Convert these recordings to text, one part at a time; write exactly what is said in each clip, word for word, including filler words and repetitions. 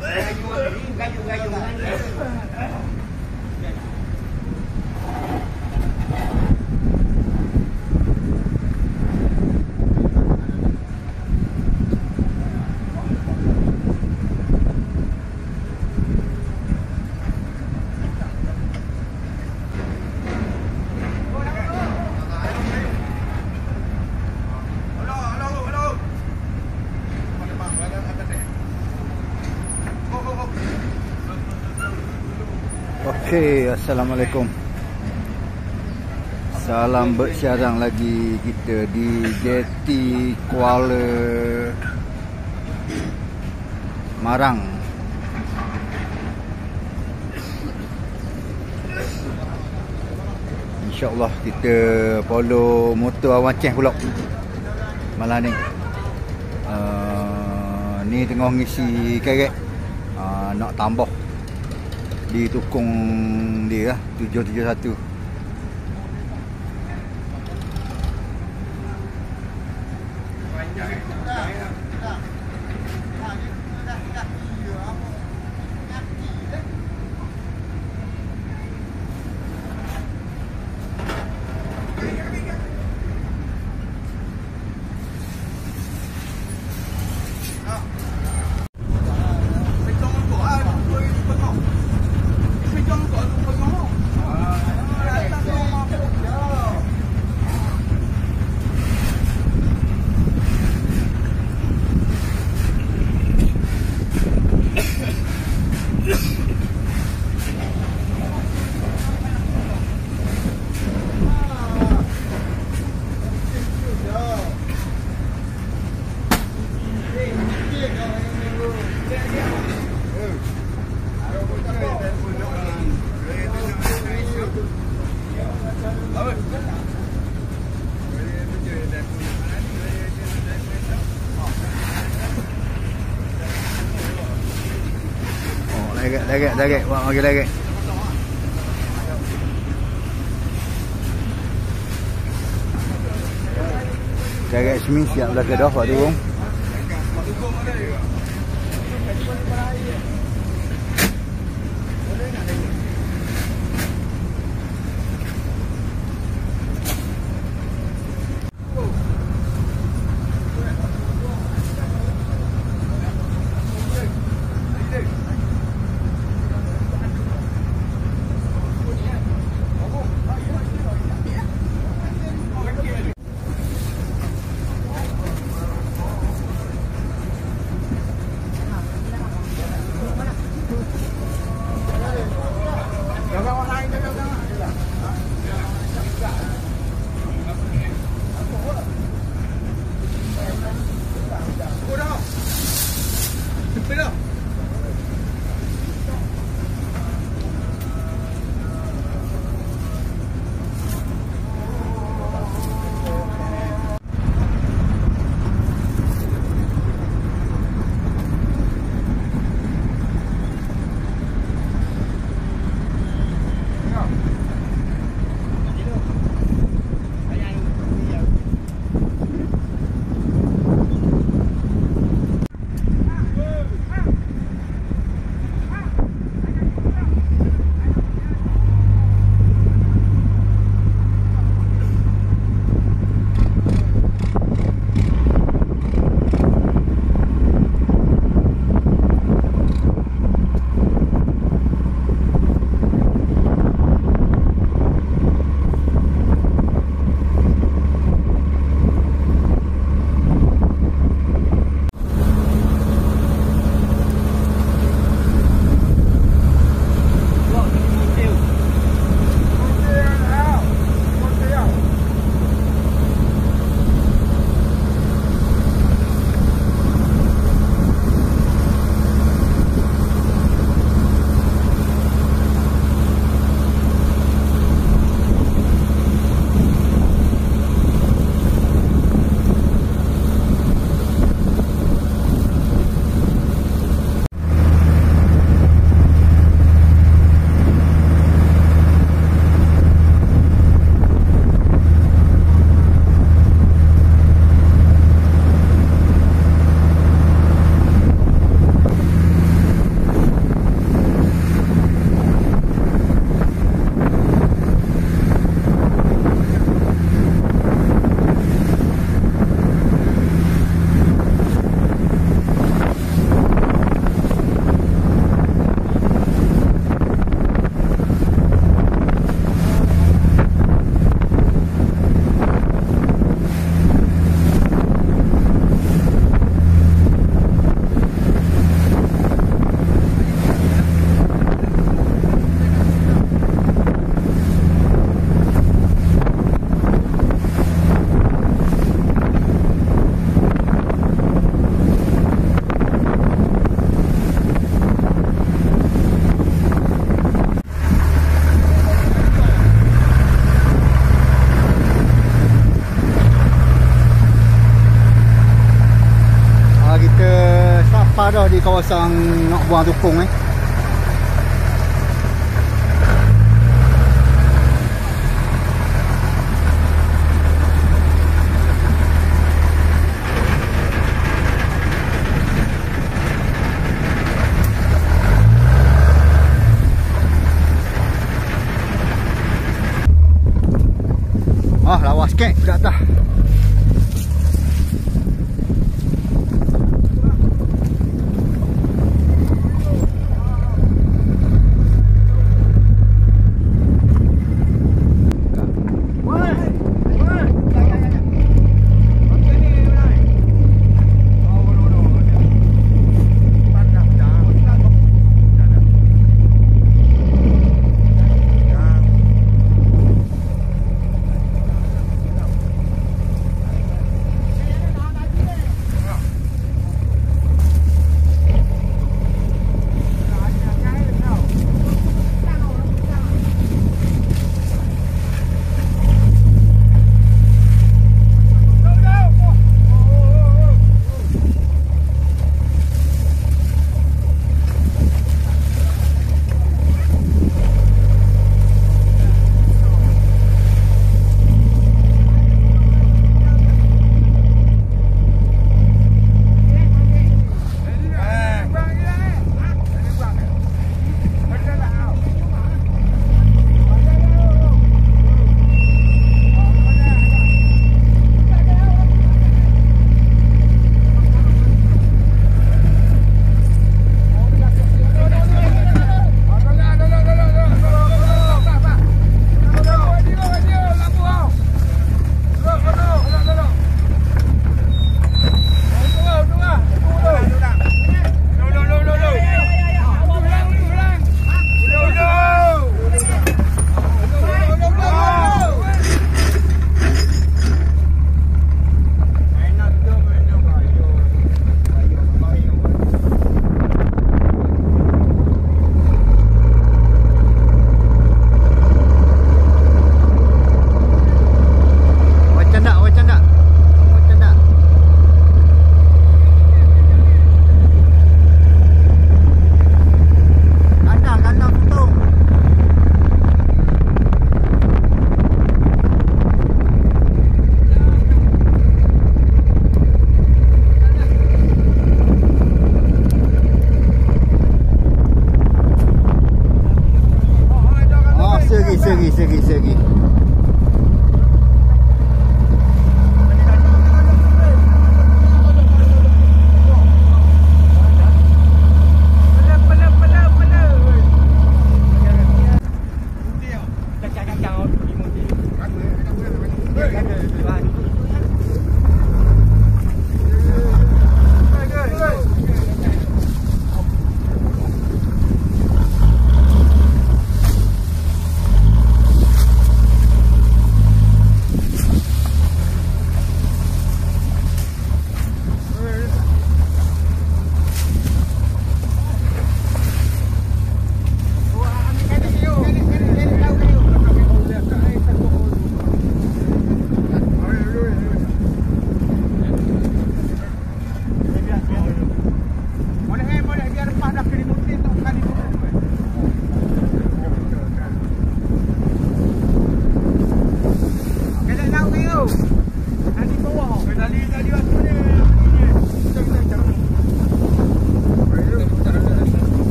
Okey, assalamualaikum. Salam bersiarang lagi kita di Jeti Kuala Marang. InsyaAllah kita follow motor Abang Ceh pula malam ni. Uh, ni tengah ngisi kerek, uh, nak tambah di tukung dia lah, tujuh tujuh satu. Lagak, lagak, lagak. Buat bagi lagak. Lagak semi siap belakang dah Pak Turun. dah di kawasan nak buang tukung eh. Ah, lawas sikit kat atas.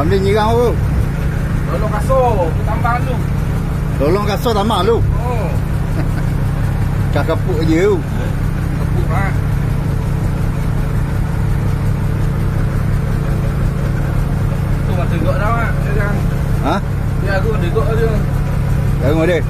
Kambing nyirang apa? Tolong kasut ke tambang tu. Tolong kasut tambang lu. Oh. Cak kepuk je tu. Kepuk lah. Tu mah tegak dah mak. Dia kan. Ha? Dia aku tegak aja. Tengok dia.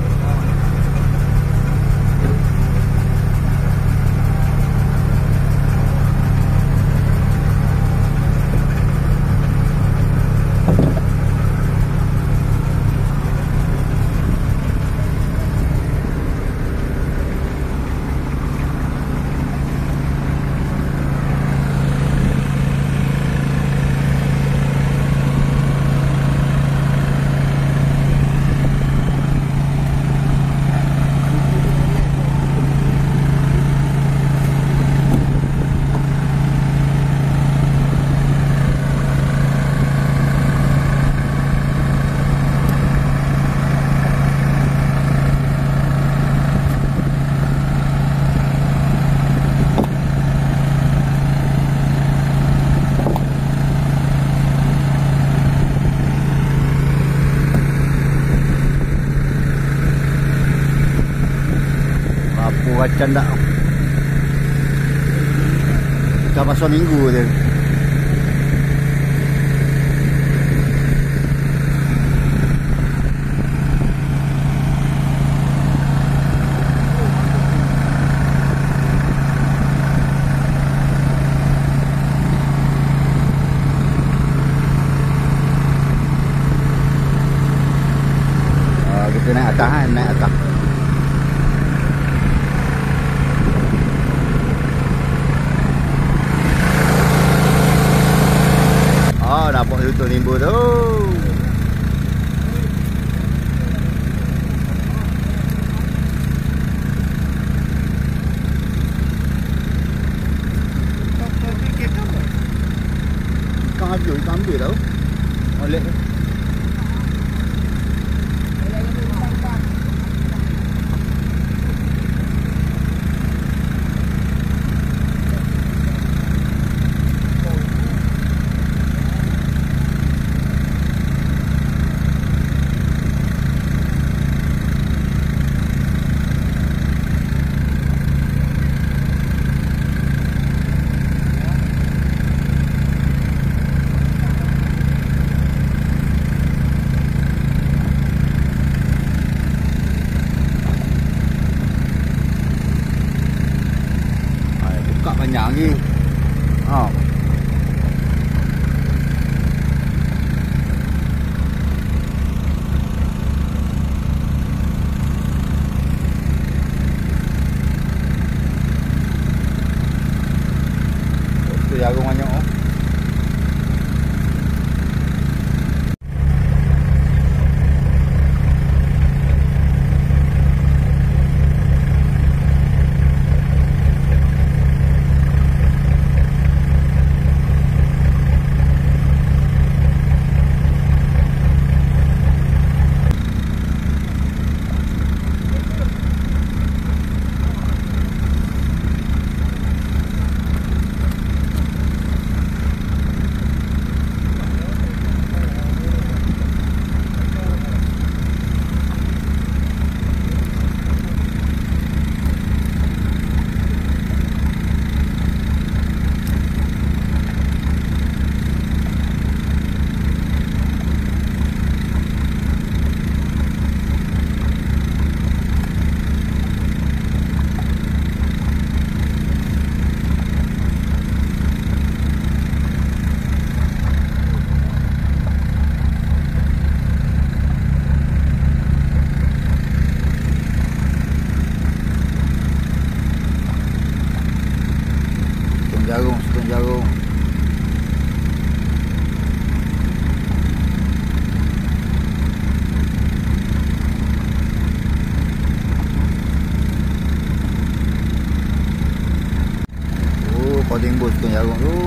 Kacang tak dah pasal minggu je. Uh, kita naik atas kan, naik atas. Oh, dapat tutup limbu tu. Ikan ada, ikan ambil tau. Molek tu. Banyak lagi. Oh. Tu jagung banyak oh. Jagung, setengah jagung. Oh, kau timbul setengah jagung tu.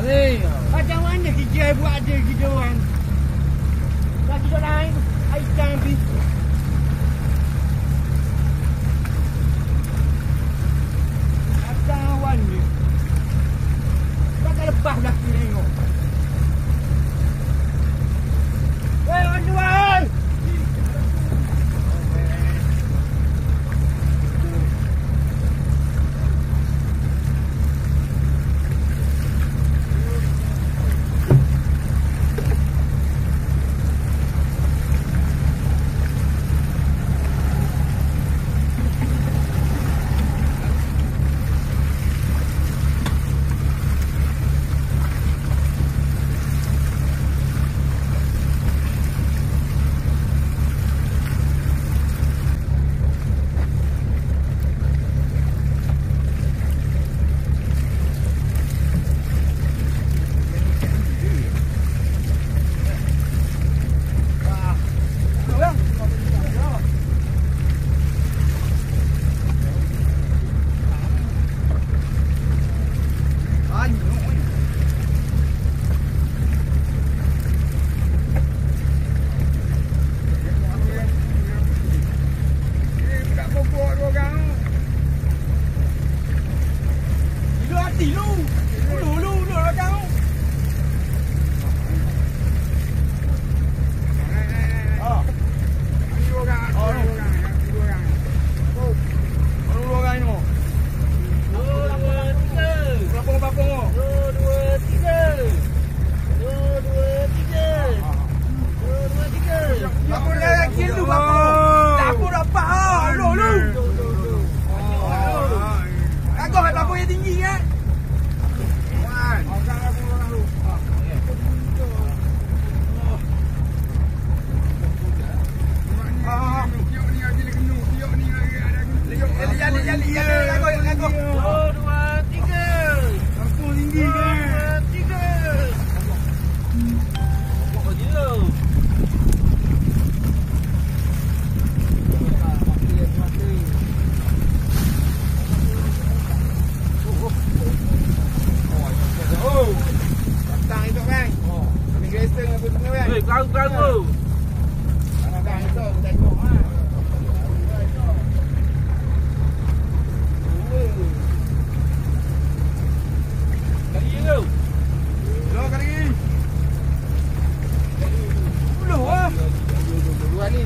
Eh, Macam mana kerja buat ada kita orang? Dah kita lain, ikan habis. Macam awan ni. Takkan lepas dah kita tengok. Weh, orang jual! Perahu-perahu. Dah itu tengok ha. Kali tu. Dua kali. Dulu ah. Dua ni.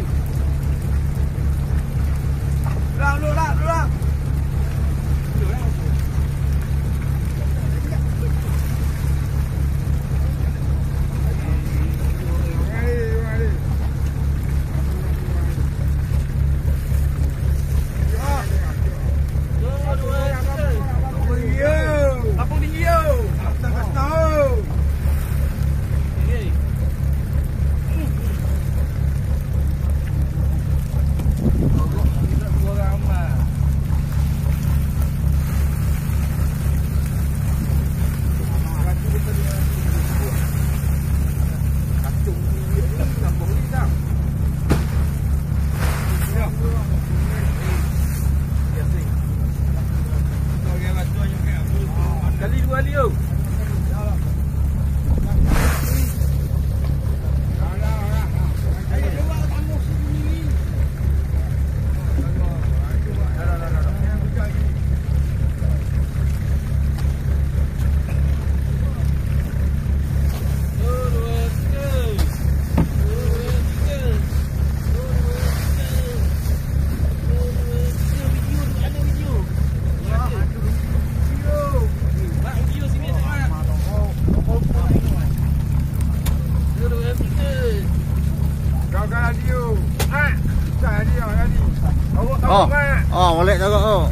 Lah, lu lah, lu lah. Kali dua ni tu. Oh, oh, molek tak kau?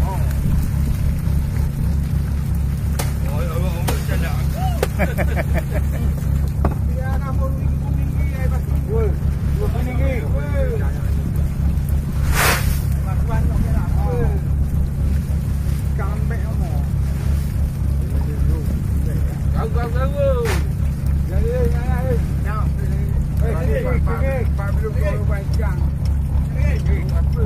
Dia nak mau kuning ni ai pasti. Woi, dua kuning ni. Woi. Makan tak kira. Woi. Kambek kamu. Kau kau kau. Jadi, jadi. Nak. Eh, sini, sini. Pak belum kau baikkan. Eh, apa?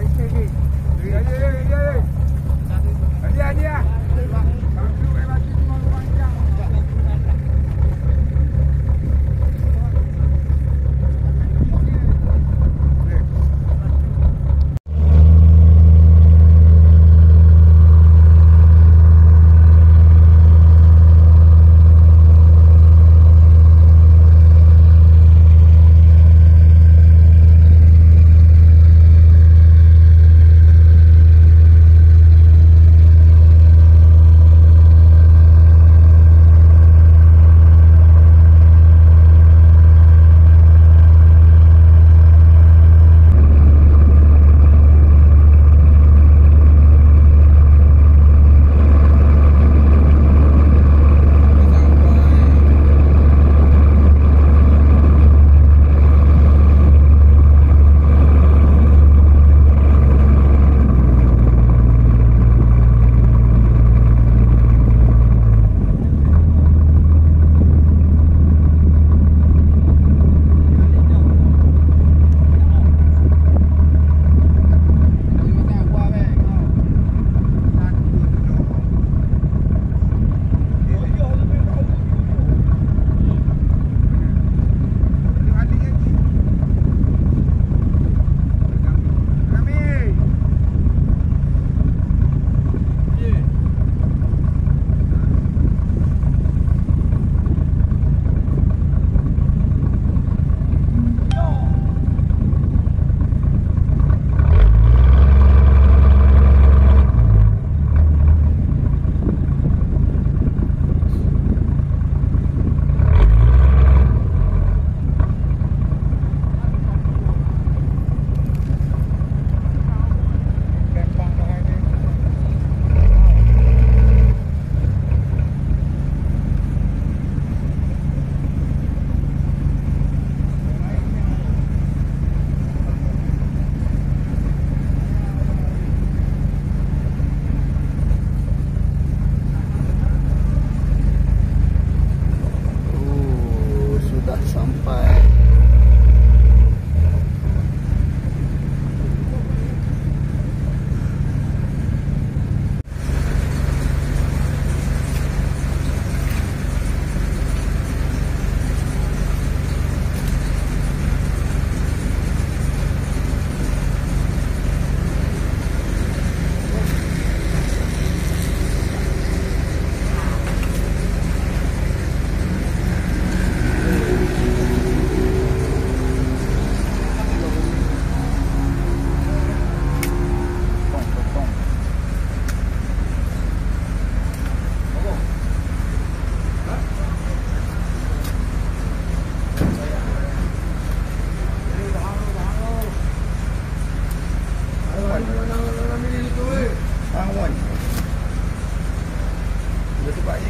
Dia dia dia. Dia dia. Bantu ai mati semua.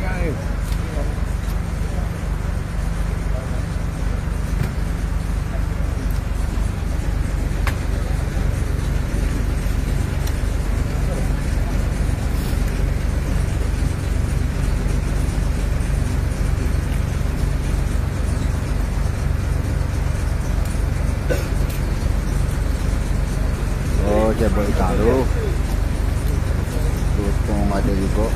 Oh, cebol ikan tu. Tutong ada juga.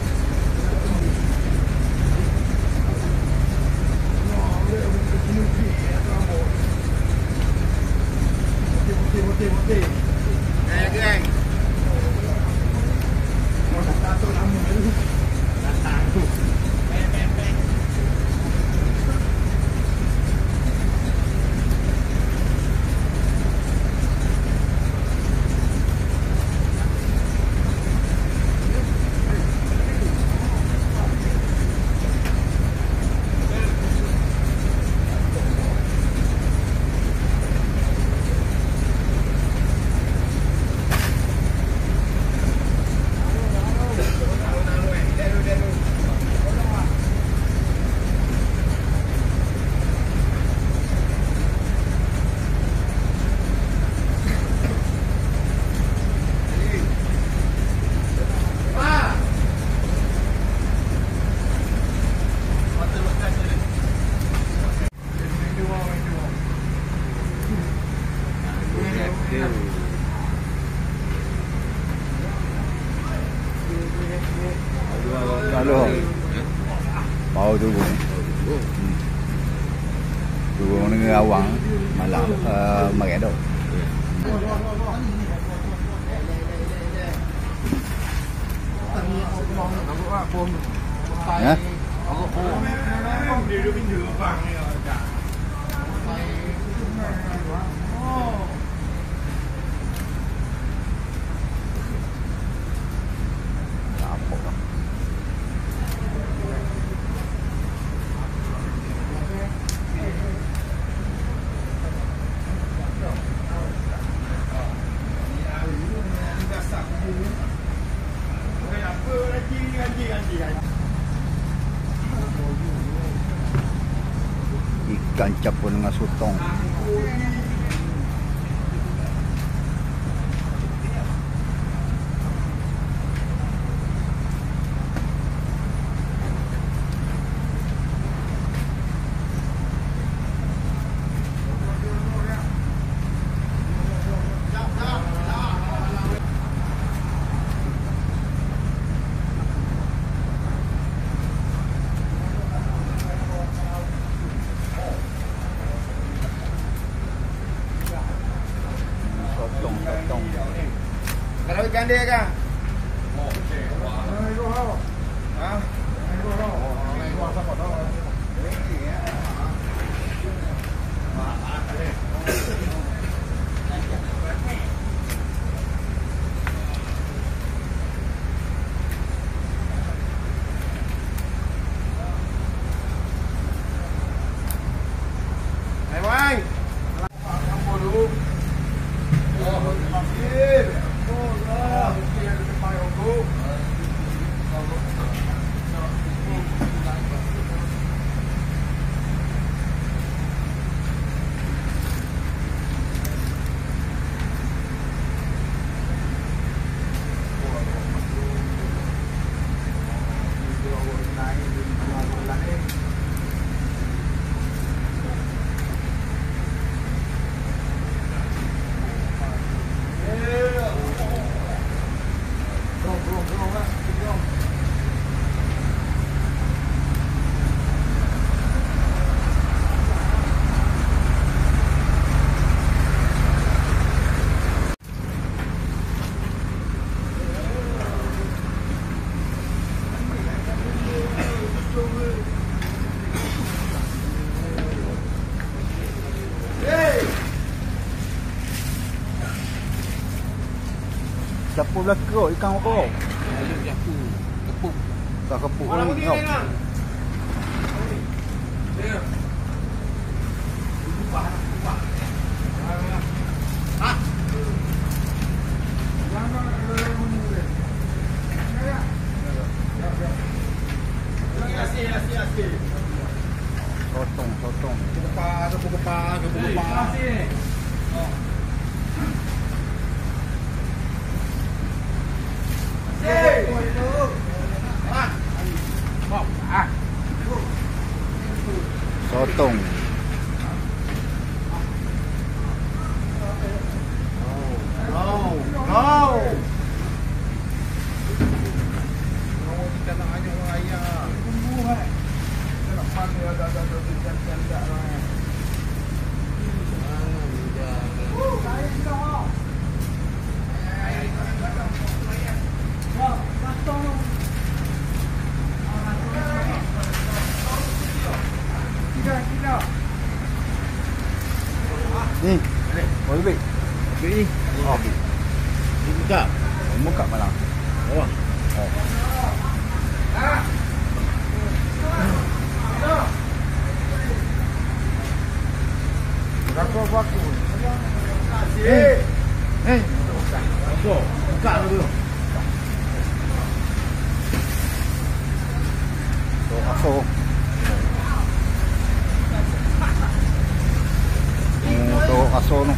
Halo. Mau tu. Hmm. Tu dengan awang malam uh, makan dok. Ya. Ikan campur dengan sotong. Kalau ikan dia kan? Hai, Campur dulu. Oh, mampir. Oh, lah. Mesti ada tempat yang tu. Capur belakang ikan apa? Ada japu, kepuk. Tak kepuk Mana ni. pergi Oh. ni lah? Ya. Upah, upah. Ha? Jangan ada bunyi dia. Ya. Ya, ya. Sotong, sotong. Kepala, kepala, kepala. Sotong. No, no. Mau kita nak hanya orang ayah. Pembuat. Nak mana ada ada ada janda orang. Oh, saya sudah. Wah, satu. Tidak, tidak. Ni. Oh, lebih. Okey. Oh, Ini buka. muka malam. Oh. Oh. Berapa waktu? Eh. Eh. Apa? Buka dulu. So, aso. Oh, to aso no.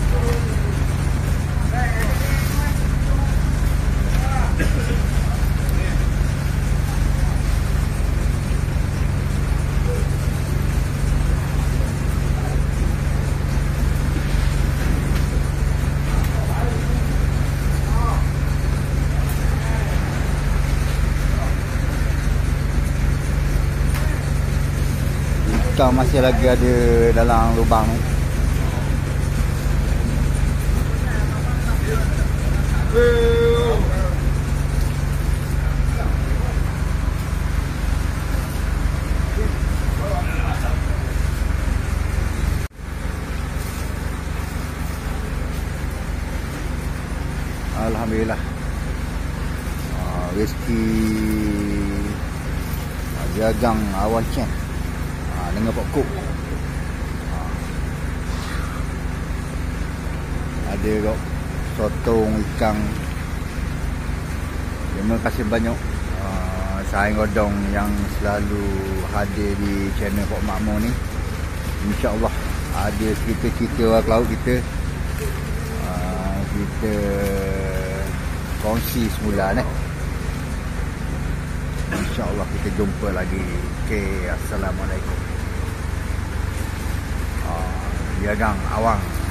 Ikan masih lagi ada dalam lubang ni. Alhamdulillah. Ah, rezeki ah, jagang awan cen. Ah, dengan Pak Kuk. Ah. Ada kok sotong ikan. Terima kasih banyak uh, Saing Godong yang selalu hadir di channel Pak Makmur ni. InsyaAllah ada cerita-cerita orang laut kita uh, kita kongsi semula ni. InsyaAllah kita jumpa lagi. Okay, Assalamualaikum. uh, Jagang awang.